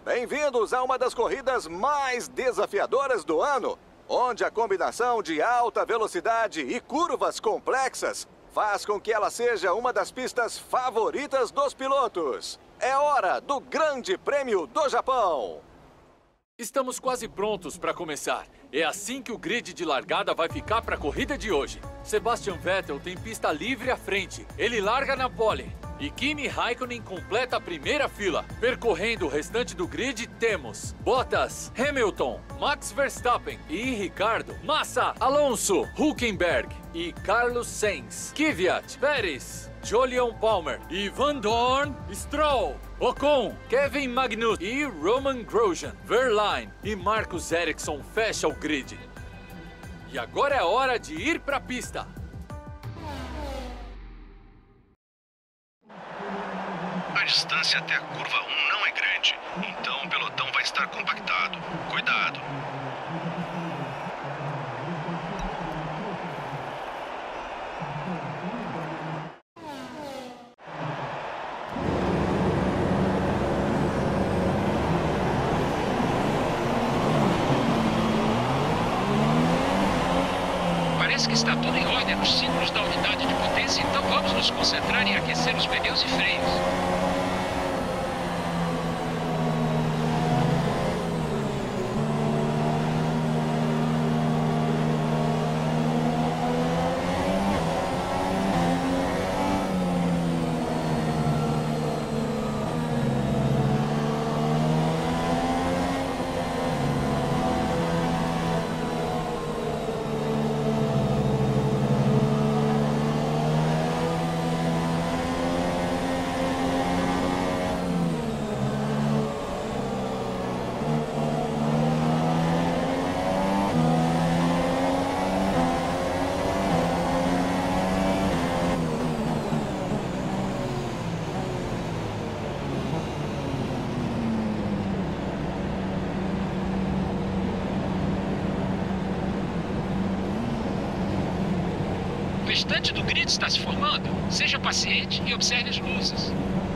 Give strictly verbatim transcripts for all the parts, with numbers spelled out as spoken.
Bem-vindos a uma das corridas mais desafiadoras do ano, onde a combinação de alta velocidade e curvas complexas faz com que ela seja uma das pistas favoritas dos pilotos. É hora do Grande Prêmio do Japão! Estamos quase prontos para começar. É assim que o grid de largada vai ficar para a corrida de hoje. Sebastian Vettel tem pista livre à frente. Ele larga na pole. E Kimi Raikkonen completa a primeira fila. Percorrendo o restante do grid, temos Bottas, Hamilton, Max Verstappen e Ricardo, Massa, Alonso, Hülkenberg e Carlos Sainz, Kvyat, Pérez, Jolyon Palmer e Van Dorn, Stroll, Ocon, Kevin Magnussen e Roman Grosjean, Verlaine e Marcus Ericsson fecha o grid. E agora é hora de ir para a pista. A distância até a curva um não é grande, então o pelotão vai estar compactado. Cuidado! Parece que está tudo em ordem nos ciclos da unidade de potência, então vamos nos concentrar em aquecer os pneus e freios. O restante do grid está se formando. Seja paciente e observe as luzes.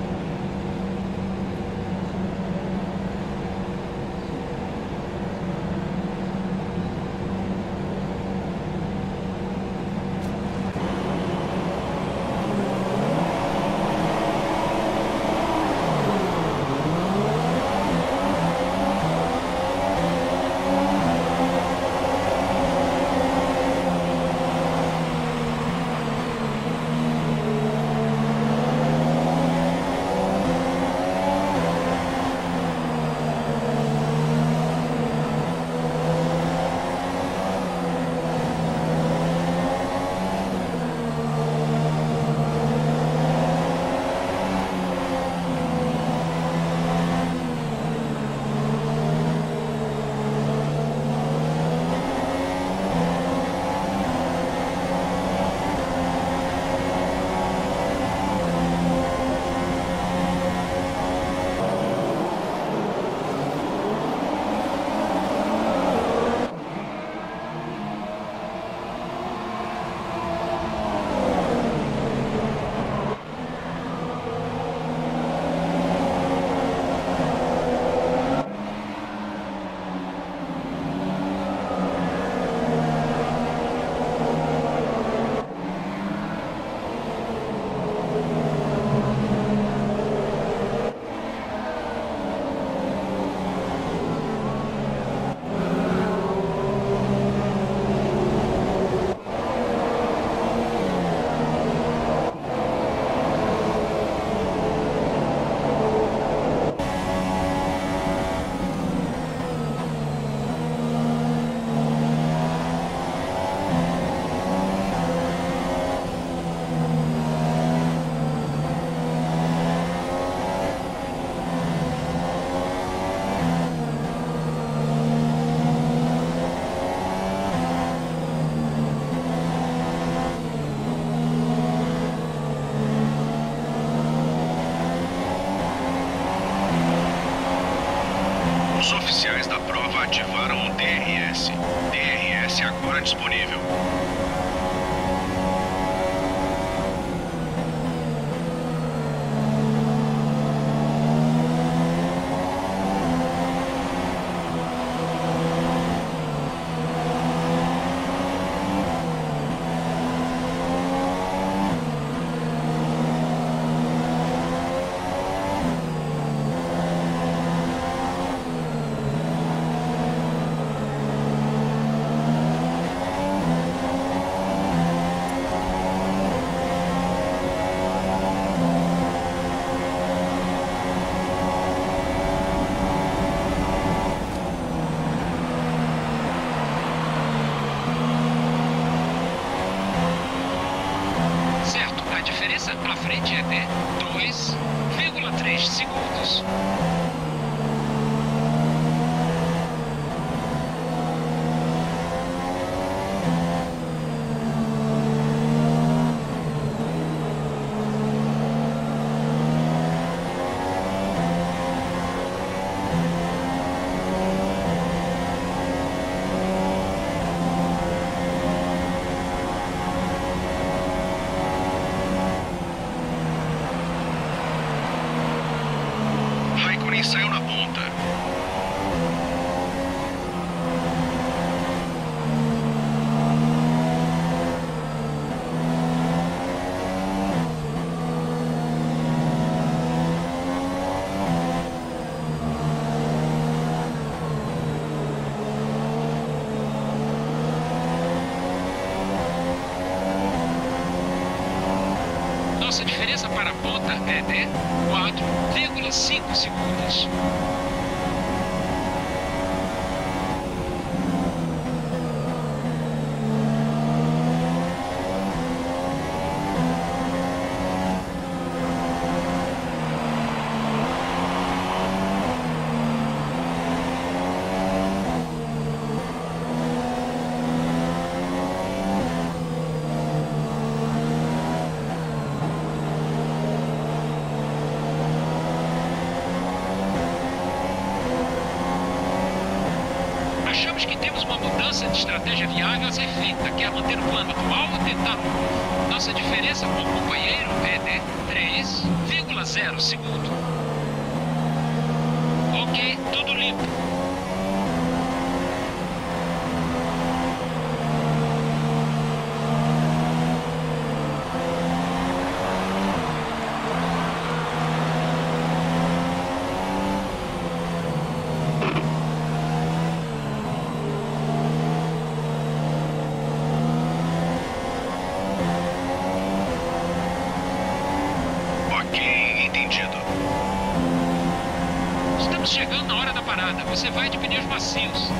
Os oficiais da prova ativaram o D R S. D R S agora disponível. três segundos. Raikkonen saiu na ponta. Nossa diferença para a ponta é de quatro vírgula cinco segundos. Achamos que temos uma mudança de estratégia viável a ser feita. Quer manter o plano atual ou tentar um novo? Nossa diferença com o companheiro é de três vírgula zero segundo. Ok, tudo limpo. Ok, entendido. Estamos chegando na hora da parada. Você vai de pneus macios.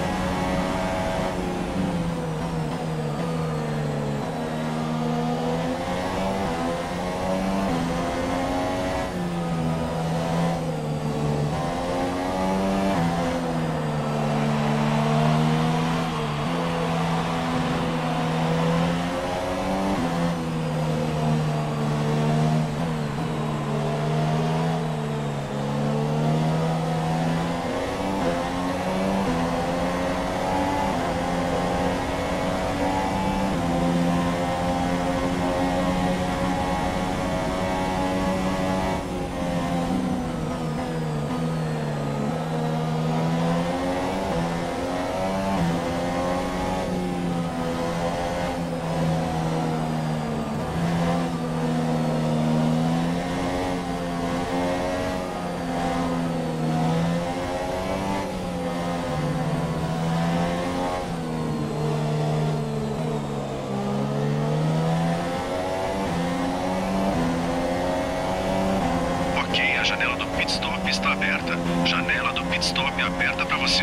Ok, a janela do pit stop está aberta. Janela do pit stop aberta para você.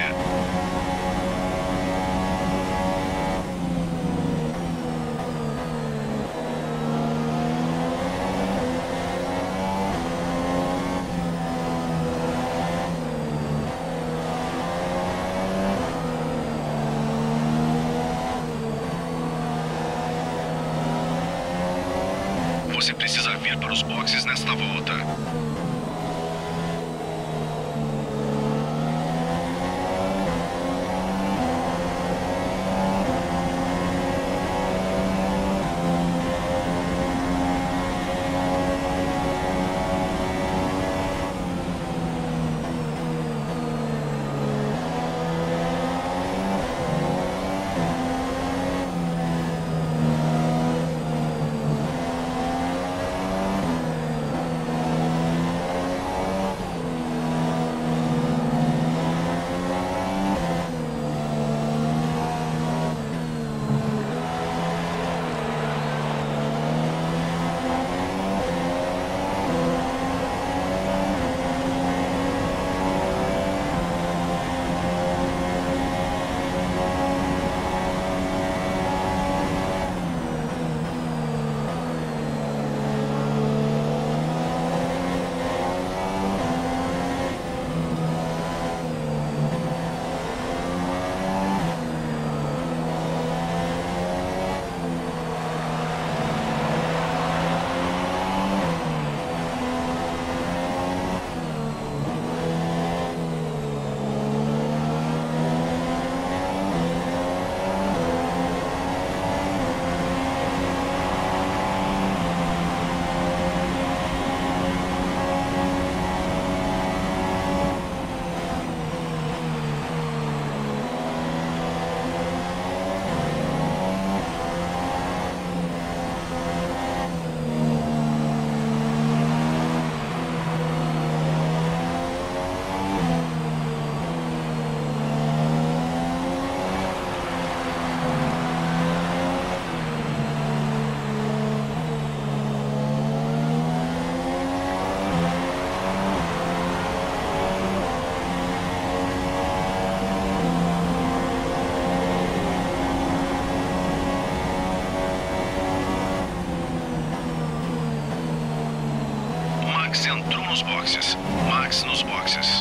Você precisa vir para os boxes nesta volta. Entrou nos boxes. Max nos boxes.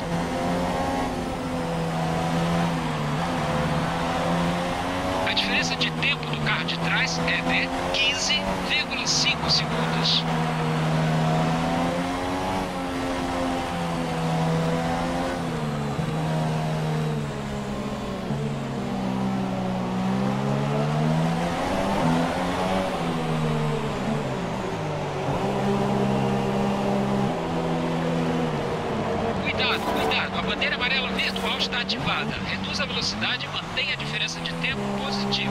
A diferença de tempo do carro de trás é de quinze vírgula cinco segundos. Cuidado, cuidado. A bandeira amarela virtual está ativada. Reduz a velocidade e mantenha a diferença de tempo positiva.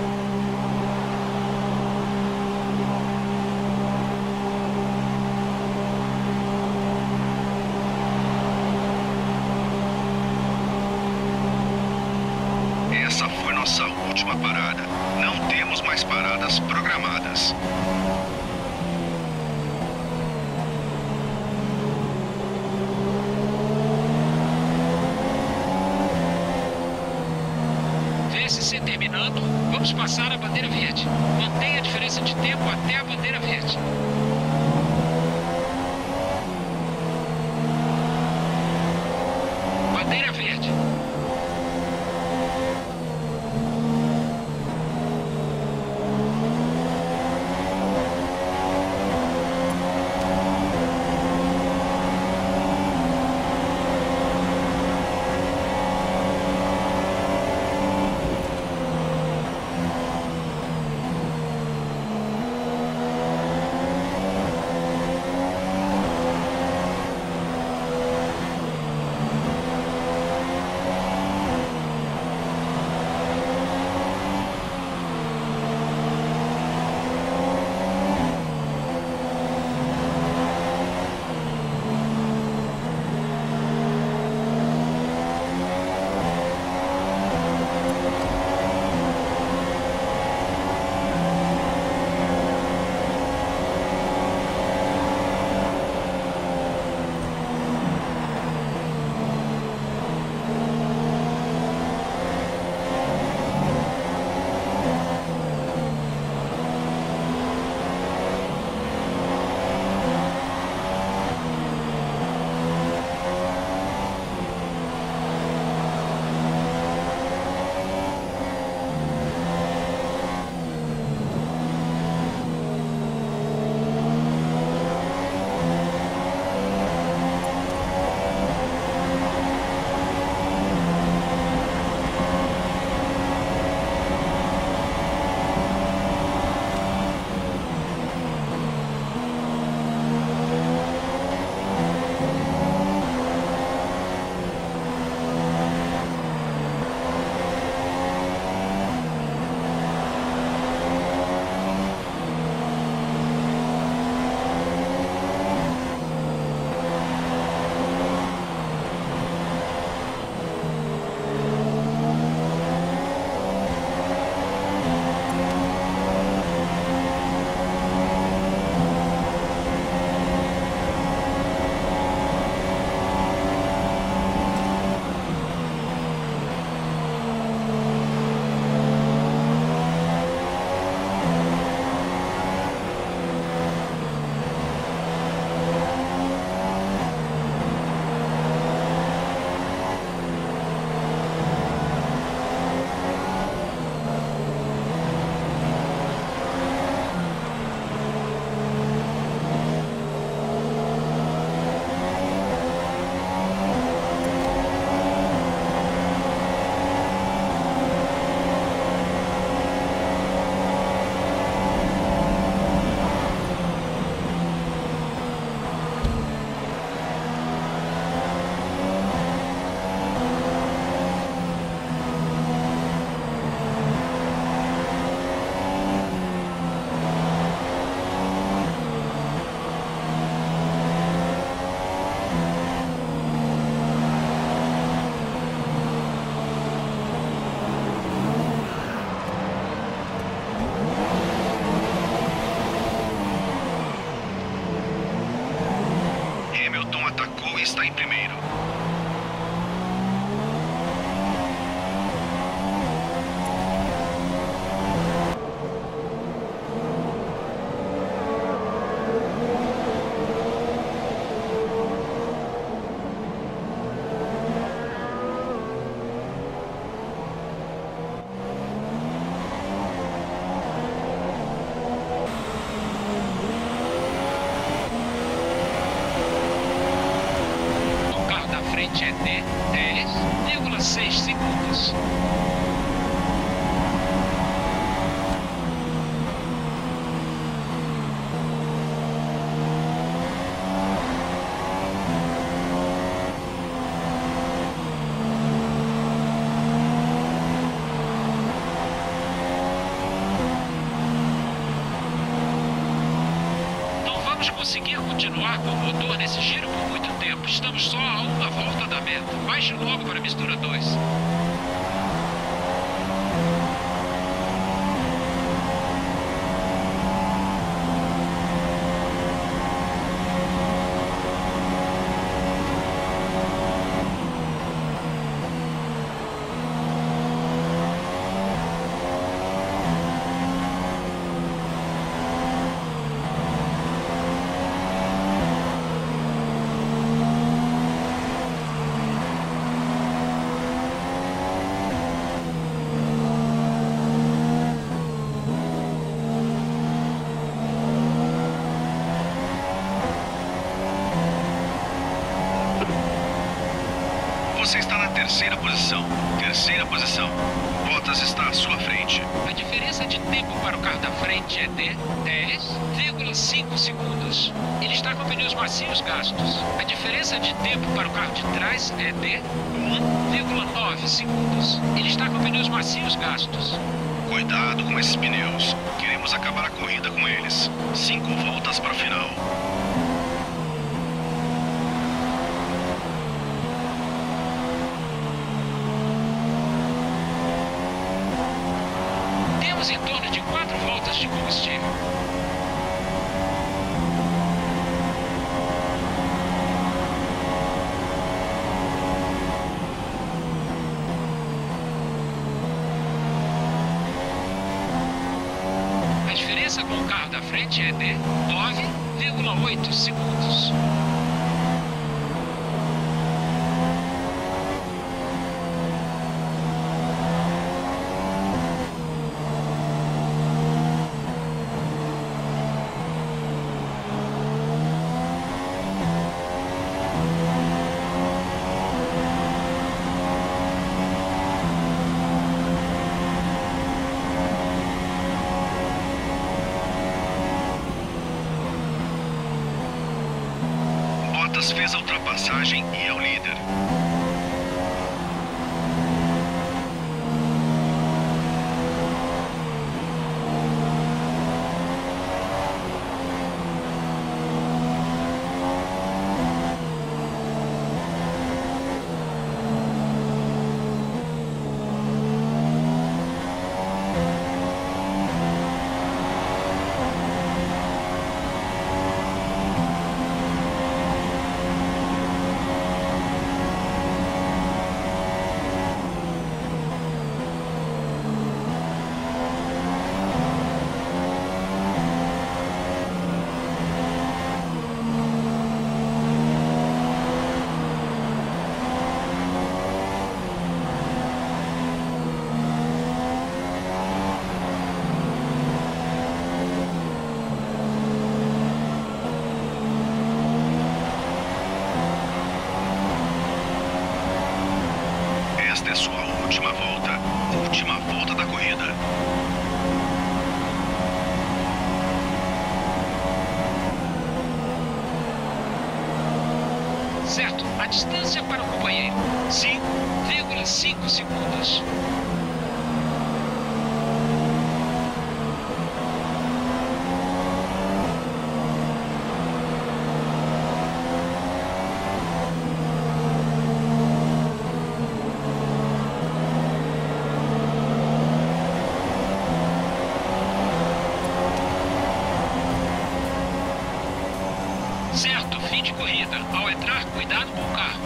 Essa foi nossa última parada. Não temos mais paradas programadas. V S C terminando. Vamos passar a bandeira verde. Mantenha a diferença de tempo até a bandeira verde. Bandeira verde. está em primeiro. frente é D dez vírgula seis segundos. Conseguir continuar com o motor nesse giro por muito tempo. Estamos só a uma volta da meta. Baixe logo para a mistura dois. Você está na terceira posição. Terceira posição. Bottas está à sua frente. A diferença de tempo para o carro da frente é de dez vírgula cinco segundos. Ele está com pneus macios gastos. A diferença de tempo para o carro de trás é de um vírgula nove segundos. Ele está com pneus macios gastos. Cuidado com esses pneus. Queremos acabar a corrida com eles. Cinco voltas para o final. Em torno de quatro voltas de combustível. A diferença com o carro da frente é de nove vírgula oito segundos. Fez a ultrapassagem e é o líder. Esta é sua última volta. Última volta da corrida. Certo, a distância para o companheiro, cinco vírgula cinco segundos. Certo, fim de corrida. Ao entrar, cuidado com o carro.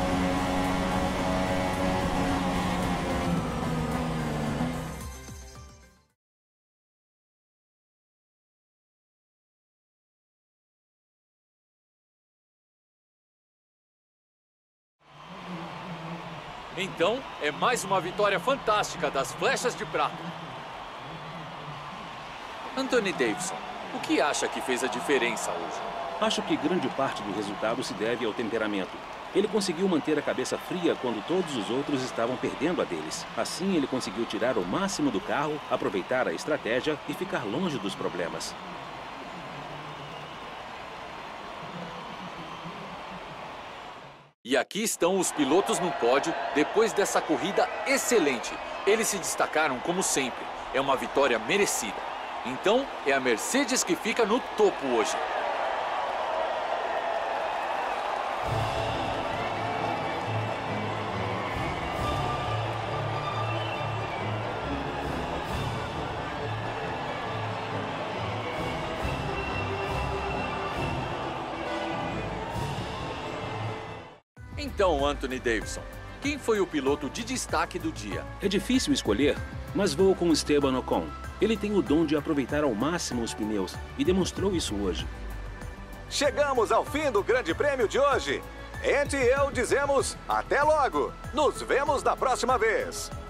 Então, é mais uma vitória fantástica das Flechas de Prata. Anthony Davidson, o que acha que fez a diferença hoje? Acho que grande parte do resultado se deve ao temperamento. Ele conseguiu manter a cabeça fria quando todos os outros estavam perdendo a deles. Assim, ele conseguiu tirar o máximo do carro, aproveitar a estratégia e ficar longe dos problemas. E aqui estão os pilotos no pódio depois dessa corrida excelente. Eles se destacaram como sempre. É uma vitória merecida. Então, é a Mercedes que fica no topo hoje. Então, Anthony Davidson, quem foi o piloto de destaque do dia? É difícil escolher, mas vou com Esteban Ocon. Ele tem o dom de aproveitar ao máximo os pneus e demonstrou isso hoje. Chegamos ao fim do Grande Prêmio de hoje. Ed e eu dizemos até logo. Nos vemos na próxima vez.